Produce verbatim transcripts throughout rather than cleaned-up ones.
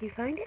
Can you find it?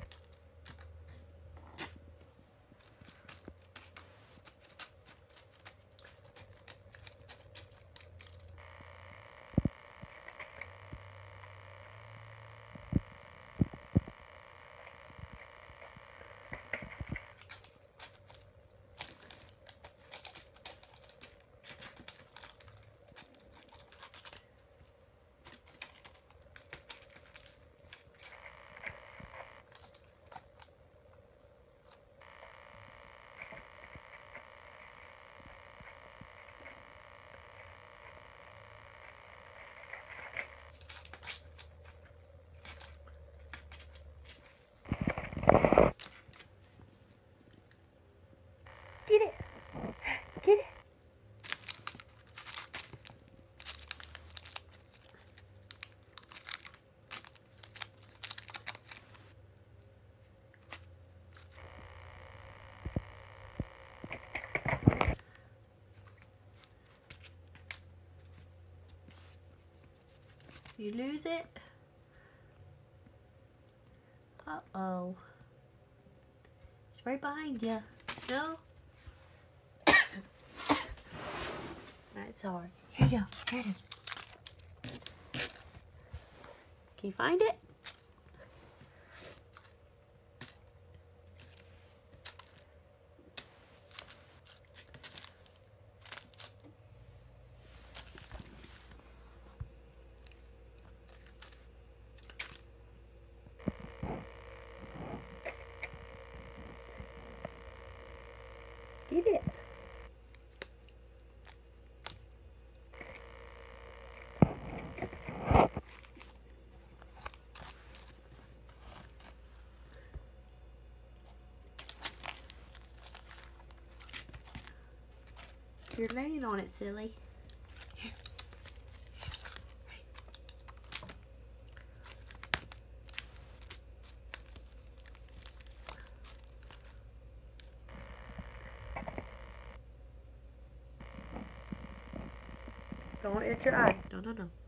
Get it! Get it! You lose it? Uh-oh. It's right behind you. No? That's hard. Here you go. Here it is. Can you find it? Get it! You're laying on it, silly. Here. Don't hit your eye. No, no, no.